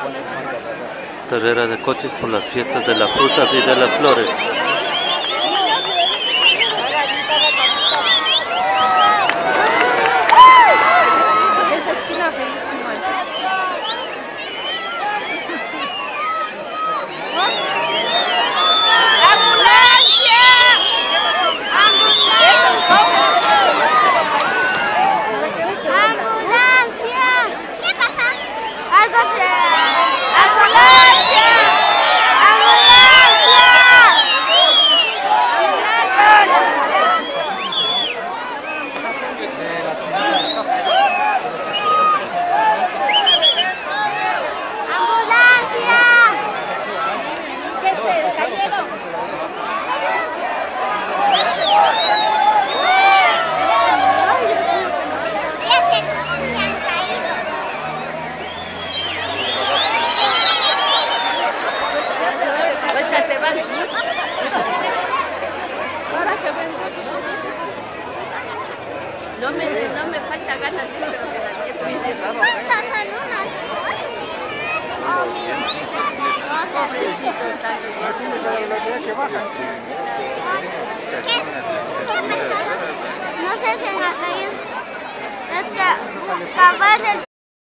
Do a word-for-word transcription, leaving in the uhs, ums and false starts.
Carrera de coches por las fiestas de las frutas y de las flores. Esta esquina bellísima. ¡Ambulancia! ¡Ambulancia! ¿Qué pasa? Algo se... ¡Ambulancia! ¡Ambulancia! ¡Ambulancia! ¿Qué se cayeron? No me, no me falta ganas, pero que las diez minutos. ¿Cuántas son unas cosas? Oh, mira. No, pobrecito, está ¿Qué? ¿Qué pasó? No sé si en la calle... Es que acabas de...